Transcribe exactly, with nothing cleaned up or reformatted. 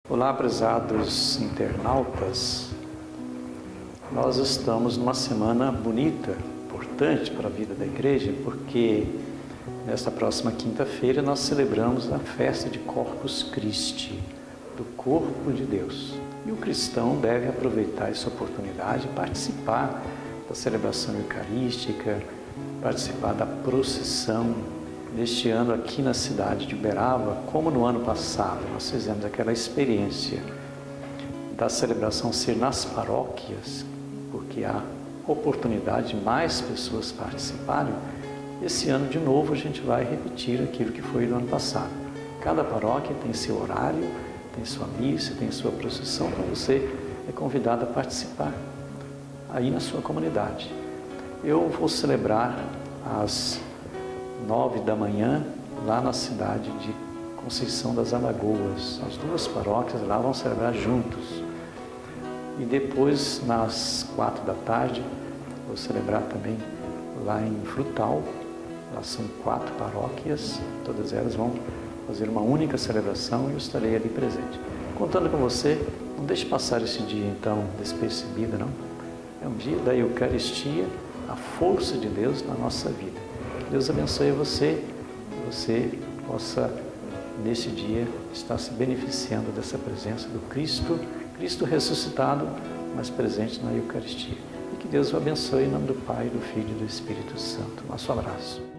Olá, prezados internautas. Nós estamos numa semana bonita, importante para a vida da igreja, porque nesta próxima quinta-feira nós celebramos a festa de Corpus Christi, do corpo de Deus. E o cristão deve aproveitar essa oportunidade e participar da celebração eucarística, participar da procissão. Neste ano aqui na cidade de Uberaba, como no ano passado, nós fizemos aquela experiência da celebração ser nas paróquias, porque há oportunidade de mais pessoas participarem. Esse ano, de novo, a gente vai repetir aquilo que foi no ano passado. Cada paróquia tem seu horário, tem sua missa, tem sua procissão, para você é convidado a participar aí na sua comunidade. Eu vou celebrar as nove da manhã, lá na cidade de Conceição das Alagoas. As duas paróquias lá vão celebrar juntos. E depois, nas quatro da tarde, vou celebrar também lá em Frutal. Lá são quatro paróquias, todas elas vão fazer uma única celebração e eu estarei ali presente. Contando com você, não deixe passar esse dia então despercebido, não. É um dia da Eucaristia, a força de Deus na nossa vida. Deus abençoe você, que você possa, nesse dia, estar se beneficiando dessa presença do Cristo, Cristo ressuscitado, mas presente na Eucaristia. E que Deus o abençoe em nome do Pai, do Filho e do Espírito Santo. Nosso abraço.